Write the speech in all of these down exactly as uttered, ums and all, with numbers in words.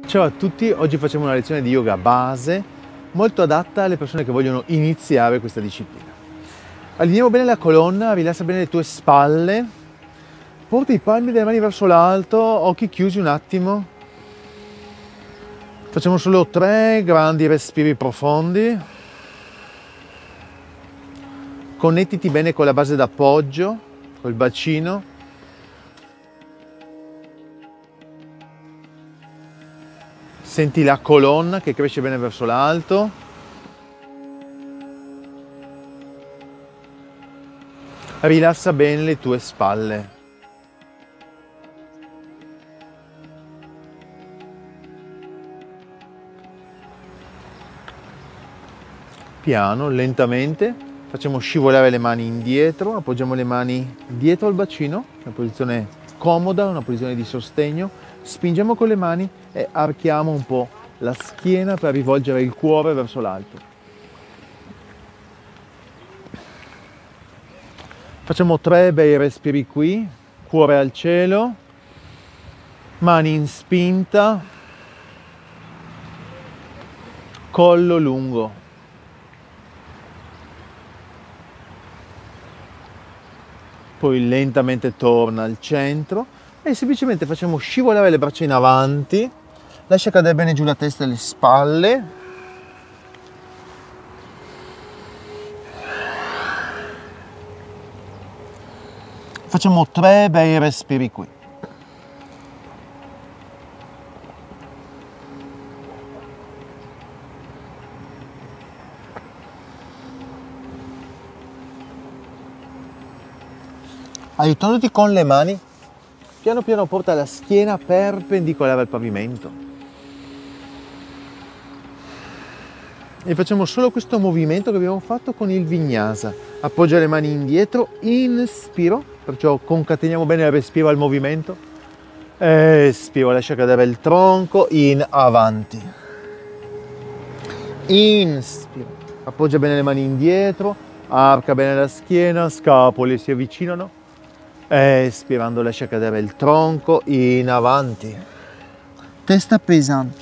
Ciao a tutti, oggi facciamo una lezione di yoga base molto adatta alle persone che vogliono iniziare questa disciplina. Allineiamo bene la colonna, rilassa bene le tue spalle, porta i palmi delle mani verso l'alto, occhi chiusi un attimo. Facciamo solo tre grandi respiri profondi. Connettiti bene con la base d'appoggio, col bacino. Senti la colonna che cresce bene verso l'alto. Rilassa bene le tue spalle. Piano, lentamente, facciamo scivolare le mani indietro, appoggiamo le mani dietro al bacino, una posizione comoda, una posizione di sostegno. Spingiamo con le mani e archiamo un po' la schiena per rivolgere il cuore verso l'alto. Facciamo tre bei respiri qui, cuore al cielo, mani in spinta, collo lungo. Poi lentamente torna al centro. E semplicemente facciamo scivolare le braccia in avanti, lascia cadere bene giù la testa e le spalle. Facciamo tre bei respiri qui. Aiutandoti con le mani, piano piano porta la schiena perpendicolare al pavimento. E facciamo solo questo movimento che abbiamo fatto con il vinyasa. Appoggia le mani indietro, inspiro, perciò concateniamo bene il respiro al movimento. Espiro, lascia cadere il tronco, in avanti. Inspiro, appoggia bene le mani indietro, arca bene la schiena, scapole si avvicinano. Espirando lascia cadere il tronco, in avanti, testa pesante.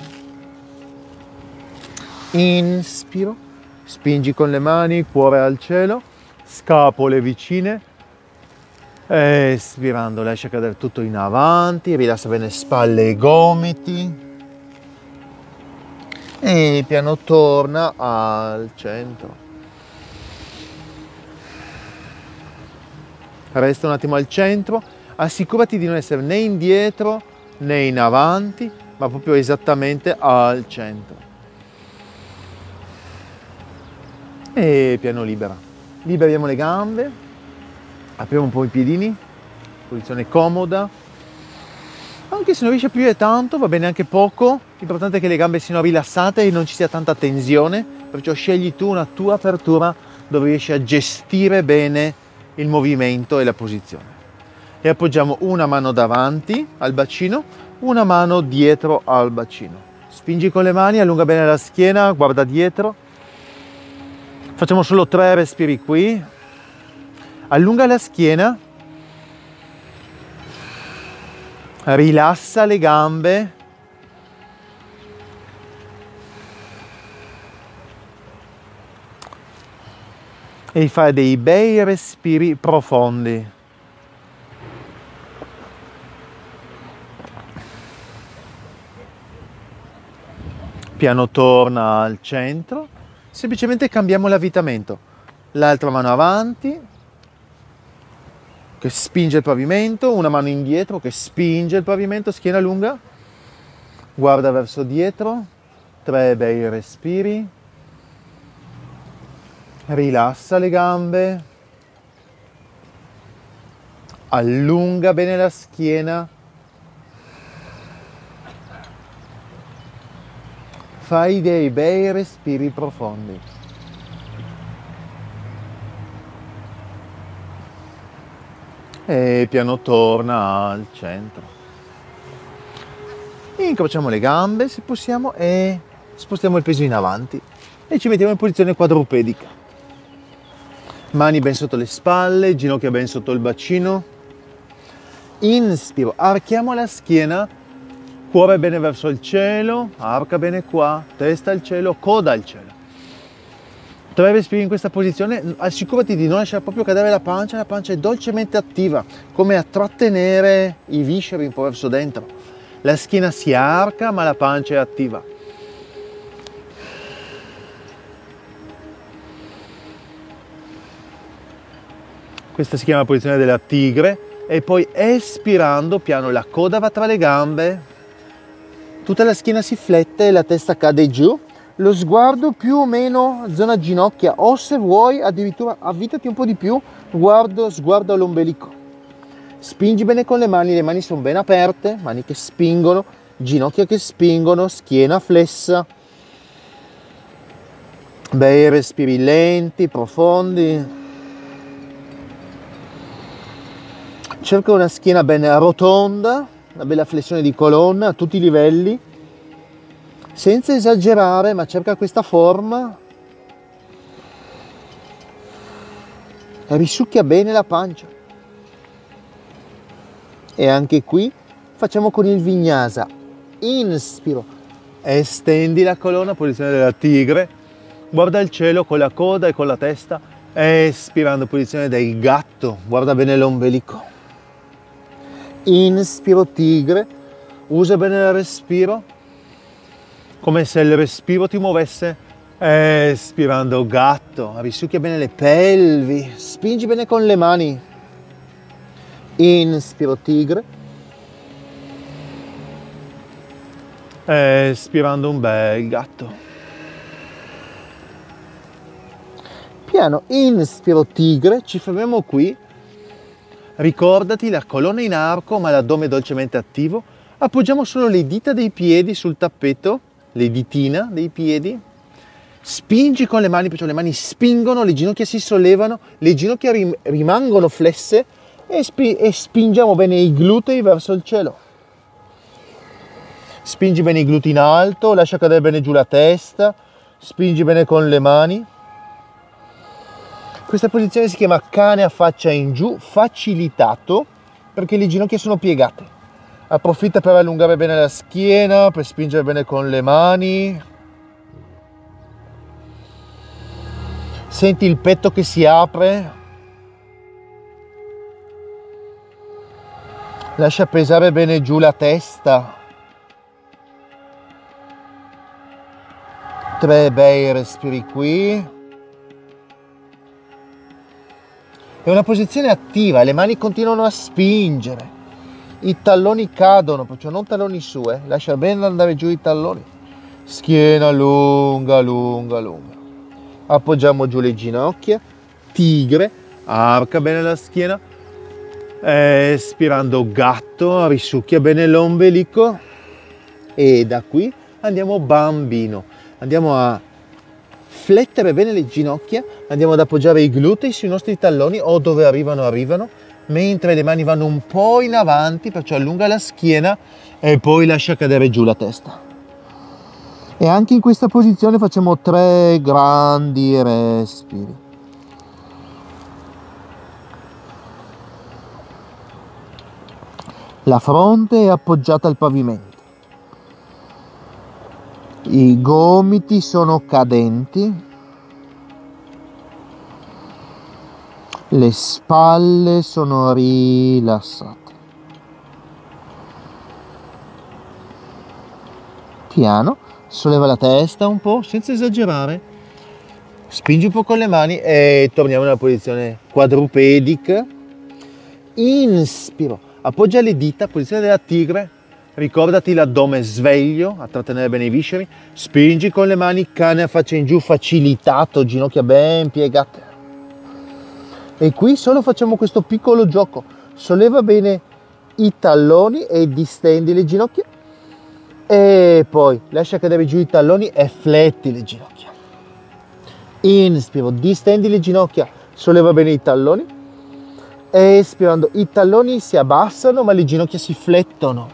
Inspiro, spingi con le mani, cuore al cielo, scapole vicine. Espirando lascia cadere tutto in avanti, rilassa bene spalle e gomiti. E piano torna al centro. Resta un attimo al centro, assicurati di non essere né indietro né in avanti, ma proprio esattamente al centro. E piano libera. Liberiamo le gambe, apriamo un po' i piedini, posizione comoda. Anche se non riesci a aprire tanto, va bene anche poco, l'importante è che le gambe siano rilassate e non ci sia tanta tensione, perciò scegli tu una tua apertura dove riesci a gestire bene il movimento e la posizione. E appoggiamo una mano davanti al bacino, una mano dietro al bacino. Spingi con le mani, allunga bene la schiena, guarda dietro. Facciamo solo tre respiri qui. Allunga la schiena. Rilassa le gambe. E fare dei bei respiri profondi. Piano torna al centro, semplicemente cambiamo l'avvitamento. L'altra mano avanti, che spinge il pavimento, una mano indietro che spinge il pavimento, schiena lunga, guarda verso dietro, tre bei respiri. Rilassa le gambe, allunga bene la schiena, fai dei bei respiri profondi. E piano torna al centro. Incrociamo le gambe se possiamo e spostiamo il peso in avanti e ci mettiamo in posizione quadrupedica. Mani ben sotto le spalle, ginocchia ben sotto il bacino. Inspiro, archiamo la schiena, Cuore bene verso il cielo, arca bene qua, testa al cielo, coda al cielo. Tre respiri in questa posizione, assicurati di non lasciare proprio cadere la pancia, la pancia è dolcemente attiva, come a trattenere i visceri un po' verso dentro. La schiena si arca ma la pancia è attiva. Questa si chiama posizione della tigre e poi espirando piano la coda va tra le gambe, tutta la schiena si flette e la testa cade giù, lo sguardo più o meno zona ginocchia o se vuoi addirittura avvitati un po' di più, guardo, sguardo all'ombelico. Spingi bene con le mani, le mani sono ben aperte, mani che spingono, ginocchia che spingono, schiena flessa. Bei respiri lenti, profondi. Cerca una schiena ben rotonda, una bella flessione di colonna a tutti i livelli, senza esagerare, ma cerca questa forma. Risucchia bene la pancia. E anche qui facciamo con il vinyasa. Inspiro, estendi la colonna, posizione della tigre, guarda il cielo con la coda e con la testa, espirando, posizione del gatto, guarda bene l'ombelico. Inspiro tigre, usa bene il respiro, come se il respiro ti muovesse, espirando gatto, risucchia bene le pelvi, spingi bene con le mani. Inspiro tigre, espirando un bel gatto. Piano, inspiro tigre, ci fermiamo qui. Ricordati la colonna in arco ma l'addome dolcemente attivo. Appoggiamo solo le dita dei piedi sul tappeto, le ditina dei piedi. Spingi con le mani, perciò le mani spingono, le ginocchia si sollevano, le ginocchia rim rimangono flesse e, spi e spingiamo bene i glutei verso il cielo. Spingi bene i glutei in alto, lascia cadere bene giù la testa, spingi bene con le mani. Questa posizione si chiama cane a faccia in giù, facilitato perché le ginocchia sono piegate. Approfitta per allungare bene la schiena, per spingere bene con le mani. Senti il petto che si apre. Lascia pesare bene giù la testa. Tre bei respiri qui. È una posizione attiva, le mani continuano a spingere, i talloni cadono, perciò non talloni su, eh. Lascia bene andare giù i talloni. Schiena lunga, lunga, lunga. Appoggiamo giù le ginocchia, tigre, arca bene la schiena, espirando gatto, risucchia bene l'ombelico e da qui andiamo bambino, andiamo a flettere bene le ginocchia, andiamo ad appoggiare i glutei sui nostri talloni o dove arrivano arrivano, mentre le mani vanno un po' in avanti, perciò allunga la schiena e poi lascia cadere giù la testa. E anche in questa posizione facciamo tre grandi respiri. La fronte è appoggiata al pavimento. I gomiti sono cadenti, le spalle sono rilassate. Piano, solleva la testa un po', senza esagerare, spingi un po' con le mani e torniamo nella posizione quadrupedica. Inspiro, appoggia le dita, posizione della tigre. Ricordati l'addome sveglio, a trattenere bene i visceri, spingi con le mani, cane a faccia in giù, facilitato, ginocchia ben piegate. E qui solo facciamo questo piccolo gioco, solleva bene i talloni e distendi le ginocchia e poi lascia cadere giù i talloni e fletti le ginocchia. Inspiro, distendi le ginocchia, solleva bene i talloni, espirando i talloni si abbassano ma le ginocchia si flettono.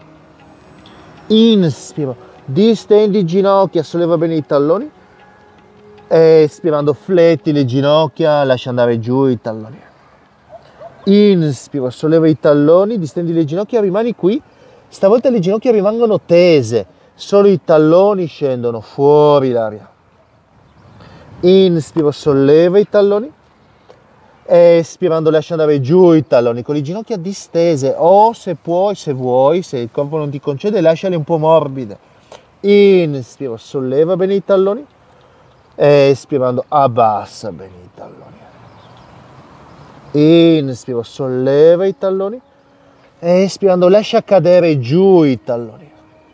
Inspiro, distendi ginocchia, solleva bene i talloni, espirando fletti le ginocchia, lascia andare giù i talloni. Inspiro, solleva i talloni, distendi le ginocchia, rimani qui, Stavolta le ginocchia rimangono tese, solo i talloni scendono fuori l'aria. Inspiro, solleva i talloni. Espirando lascia andare giù i talloni con le ginocchia distese, o se puoi, se vuoi, se il corpo non ti concede, lasciale un po' morbide. Inspiro, solleva bene i talloni. Espirando, abbassa bene i talloni. Inspiro, solleva i talloni. Espirando, lascia cadere giù i talloni.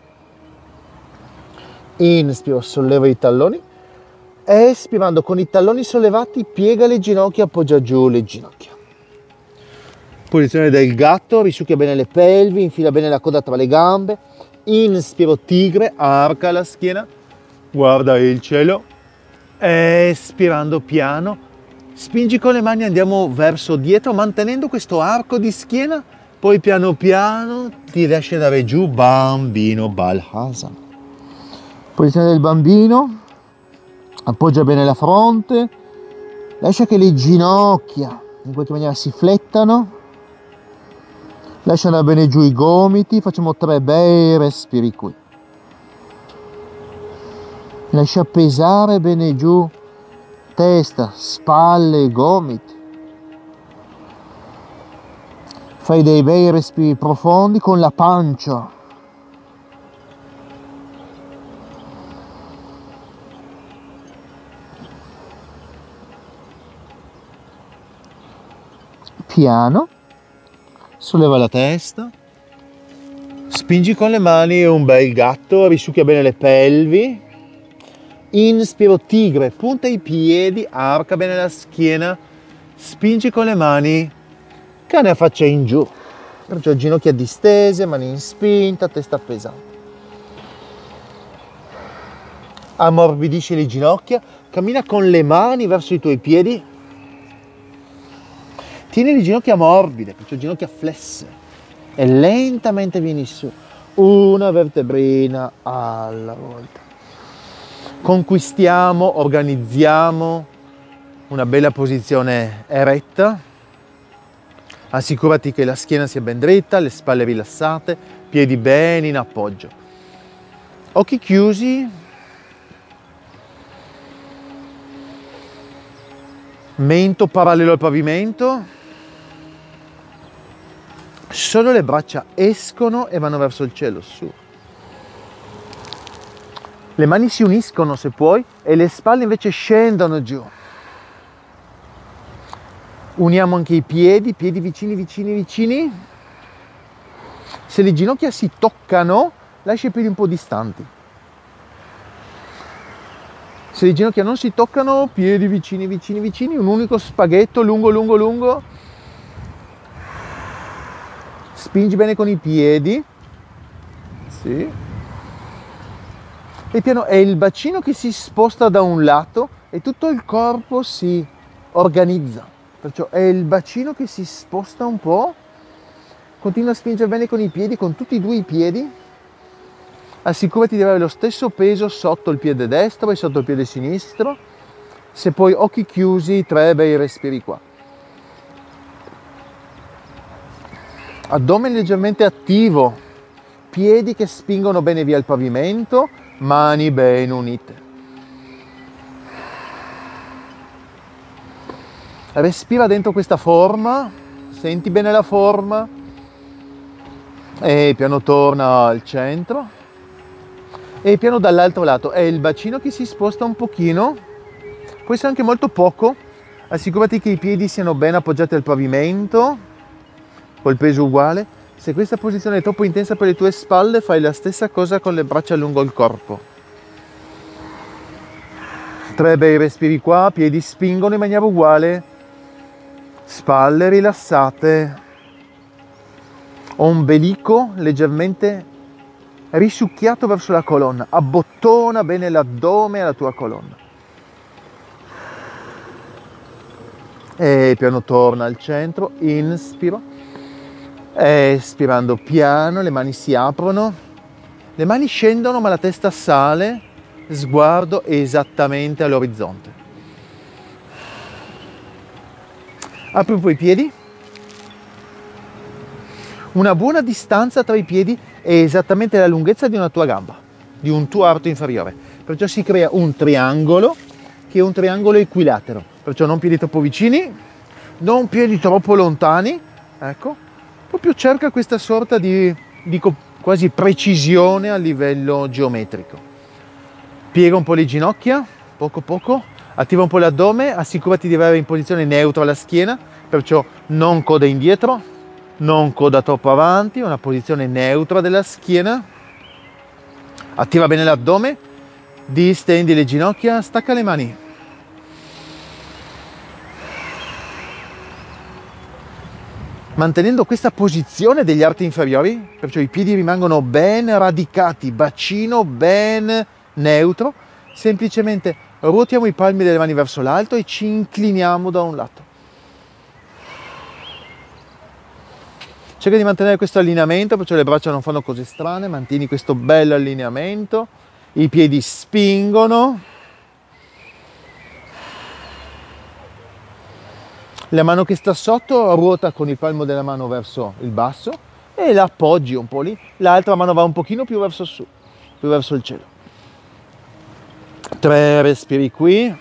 Inspiro, solleva i talloni. Espirando, con i talloni sollevati, piega le ginocchia, appoggia giù le ginocchia. Posizione del gatto, risucchia bene le pelvi, infila bene la coda tra le gambe. Inspiro, tigre, arca la schiena, guarda il cielo. Espirando piano, spingi con le mani, andiamo verso dietro, mantenendo questo arco di schiena. Poi piano piano ti lasci andare giù, bambino, Balasana. Posizione del bambino. Appoggia bene la fronte, lascia che le ginocchia in qualche maniera si flettano, lascia andare bene giù i gomiti, facciamo tre bei respiri qui. Lascia pesare bene giù testa, spalle, gomiti. Fai dei bei respiri profondi con la pancia. Piano, solleva la testa, spingi con le mani un bel gatto, risucchia bene le pelvi. Inspiro, tigre, punta i piedi, arca bene la schiena, spingi con le mani, cane a faccia in giù, perciò ginocchia distese, mani in spinta, testa pesante. Ammorbidisci le ginocchia, cammina con le mani verso i tuoi piedi. Tieni le ginocchia morbide, perciò ginocchia flesse, e lentamente vieni su, una vertebrina alla volta. Conquistiamo, organizziamo una bella posizione eretta. Assicurati che la schiena sia ben dritta, le spalle rilassate, piedi bene in appoggio. Occhi chiusi. Mento parallelo al pavimento. Solo le braccia escono e vanno verso il cielo, su. Le mani si uniscono se puoi e le spalle invece scendono giù. Uniamo anche i piedi, piedi vicini, vicini, vicini. Se le ginocchia si toccano, lascia i piedi un po' distanti. Se le ginocchia non si toccano, piedi vicini, vicini, vicini, un unico spaghetto lungo, lungo, lungo. Spingi bene con i piedi. Sì. E piano è il bacino che si sposta da un lato e tutto il corpo si organizza. Perciò è il bacino che si sposta un po'. Continua a spingere bene con i piedi, con tutti e due i piedi. Assicurati di avere lo stesso peso sotto il piede destro e sotto il piede sinistro. Se poi occhi chiusi, tre bei respiri qua. Addome leggermente attivo, piedi che spingono bene via il pavimento, mani ben unite. Respira dentro questa forma, senti bene la forma e piano torna al centro e piano dall'altro lato. È il bacino che si sposta un pochino, può essere anche molto poco. Assicurati che i piedi siano ben appoggiati al pavimento, col peso uguale. Se questa posizione è troppo intensa per le tue spalle, fai la stessa cosa con le braccia lungo il corpo. Tre bei respiri qua, piedi spingono in maniera uguale, spalle rilassate, ombelico leggermente risucchiato verso la colonna, abbottona bene l'addome alla tua colonna. E piano torna al centro, inspiro. Espirando piano, le mani si aprono, le mani scendono ma la testa sale, sguardo esattamente all'orizzonte. Apri un po' i piedi, una buona distanza tra i piedi, è esattamente la lunghezza di una tua gamba, di un tuo arto inferiore. Perciò si crea un triangolo che è un triangolo equilatero. Perciò non piedi troppo vicini, non piedi troppo lontani, ecco, proprio cerca questa sorta di, di quasi precisione a livello geometrico. Piega un po' le ginocchia, poco poco, attiva un po' l'addome, assicurati di avere in posizione neutra la schiena, perciò non coda indietro, non coda troppo avanti, una posizione neutra della schiena. Attiva bene l'addome, distendi le ginocchia, stacca le mani. Mantenendo questa posizione degli arti inferiori, perciò i piedi rimangono ben radicati, bacino ben neutro, semplicemente ruotiamo i palmi delle mani verso l'alto e ci incliniamo da un lato. Cerca di mantenere questo allineamento, perciò le braccia non fanno cose strane, mantieni questo bel allineamento, i piedi spingono, la mano che sta sotto ruota con il palmo della mano verso il basso e la appoggi un po' lì, l'altra mano va un pochino più verso su, più verso il cielo. Tre respiri qui,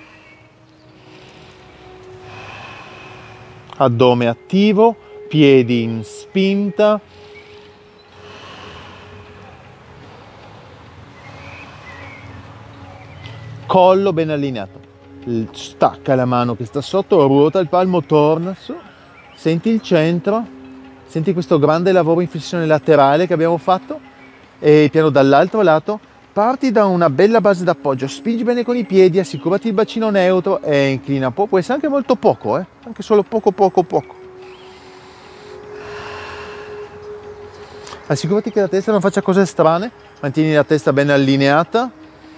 addome attivo, piedi in spinta, collo ben allineato. Stacca la mano che sta sotto, ruota il palmo, torna su, senti il centro, senti questo grande lavoro in flessione laterale che abbiamo fatto e piano dall'altro lato parti da una bella base d'appoggio, spingi bene con i piedi, assicurati il bacino neutro e inclina un po', può essere anche molto poco, eh? Anche solo poco poco poco. Assicurati che la testa non faccia cose strane, mantieni la testa ben allineata,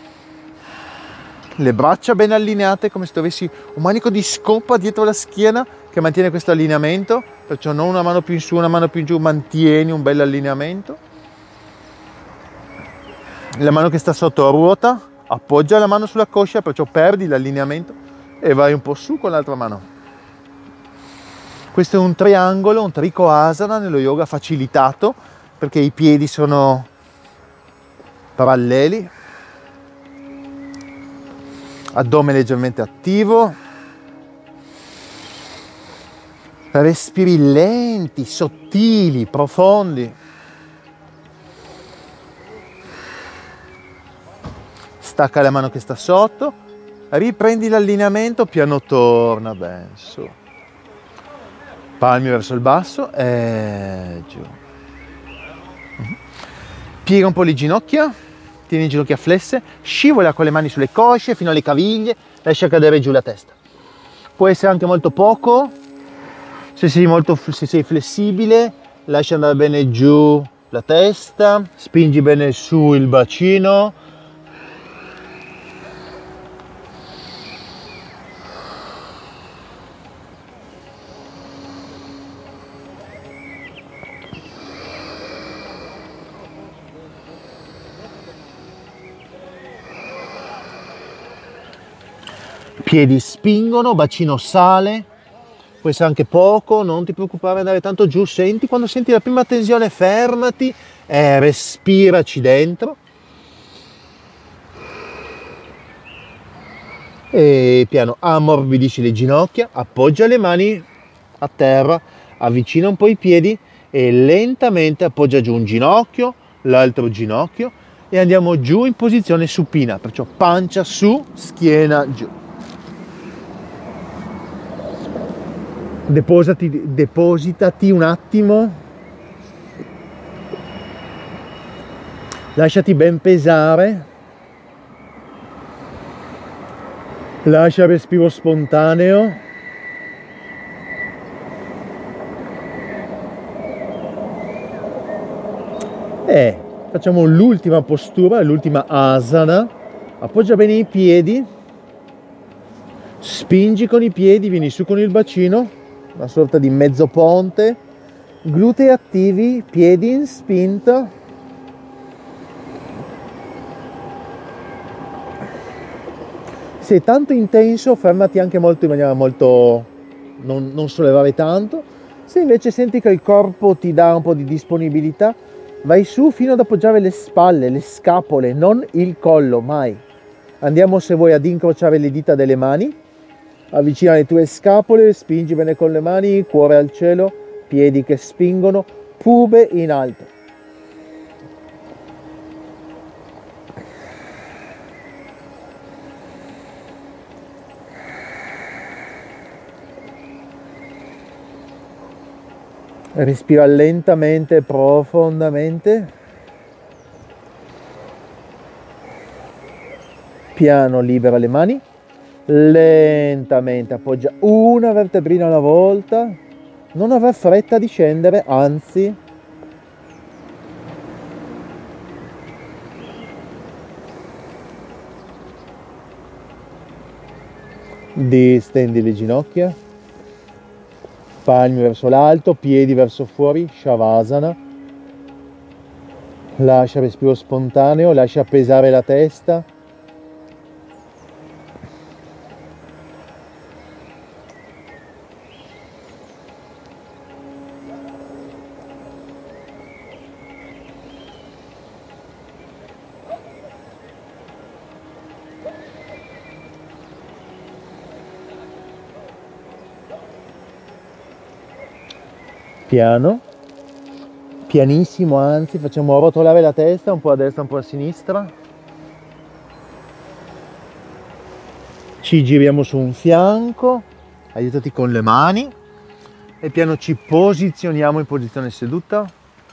le braccia ben allineate come se tu avessi un manico di scopa dietro la schiena che mantiene questo allineamento, perciò non una mano più in su, una mano più in giù, mantieni un bel allineamento. La mano che sta sotto ruota, appoggia la mano sulla coscia, perciò perdi l'allineamento e vai un po' su con l'altra mano. Questo è un triangolo, un Trikonasana nello yoga facilitato perché i piedi sono paralleli, addome leggermente attivo, respiri lenti, sottili, profondi. Stacca la mano che sta sotto, riprendi l'allineamento, piano torna ben su. Palmi verso il basso e giù. Piega un po' le ginocchia, tieni le ginocchia flesse, scivola con le mani sulle cosce fino alle caviglie, lascia cadere giù la testa. Può essere anche molto poco, se sei, molto, se sei flessibile, lascia andare bene giù la testa, spingi bene su il bacino. Piedi spingono, bacino sale, può essere anche poco, non ti preoccupare di andare tanto giù, senti, quando senti la prima tensione fermati e respiraci dentro. E piano ammorbidisci le ginocchia, appoggia le mani a terra, avvicina un po' i piedi e lentamente appoggia giù un ginocchio, l'altro ginocchio e andiamo giù in posizione supina, perciò pancia su, schiena giù. Depositati, depositati un attimo, lasciati ben pesare, lascia il respiro spontaneo, e facciamo l'ultima postura, l'ultima asana, appoggia bene i piedi, spingi con i piedi, vieni su con il bacino, una sorta di mezzo ponte, glutei attivi, piedi in spinta, se è tanto intenso fermati anche molto in maniera molto, non, non sollevare tanto, se invece senti che il corpo ti dà un po' di disponibilità vai su fino ad appoggiare le spalle, le scapole, non il collo, mai. Andiamo, se vuoi, ad incrociare le dita delle mani, avvicina le tue scapole, spingi bene con le mani, cuore al cielo, piedi che spingono, pube in alto. Respira lentamente e profondamente. Piano, libera le mani. Lentamente appoggia una vertebrina alla volta. Non aver fretta di scendere, anzi. Distendi le ginocchia. Palmi verso l'alto, piedi verso fuori, Shavasana. Lascia respiro spontaneo, lascia pesare la testa. Piano, pianissimo, anzi, facciamo rotolare la testa un po' a destra, un po' a sinistra. Ci giriamo su un fianco, aiutati con le mani e piano ci posizioniamo in posizione seduta.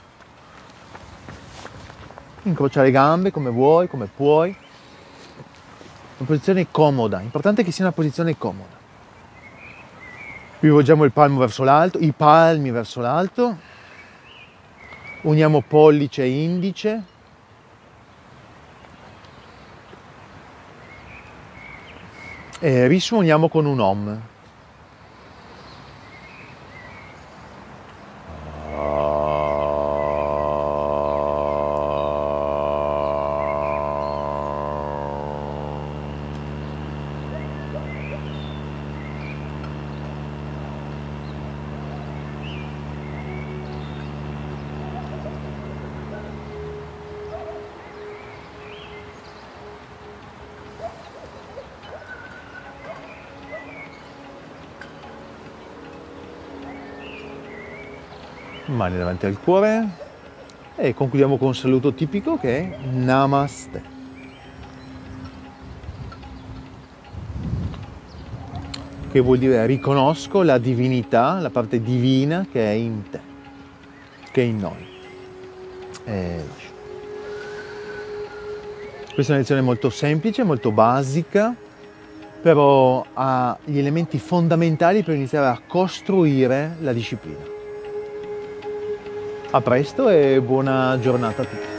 Incrocia le gambe come vuoi, come puoi. Una posizione comoda, importante che sia una posizione comoda. Rivolgiamo il palmo verso l'alto, i palmi verso l'alto, uniamo pollice e indice, e risuoniamo con un Om. Mani davanti al cuore e concludiamo con un saluto tipico che è Namaste. Che vuol dire riconosco la divinità, la parte divina che è in te, che è in noi. E questa è una lezione molto semplice, molto basica, però ha gli elementi fondamentali per iniziare a costruire la disciplina. A presto e buona giornata a tutti.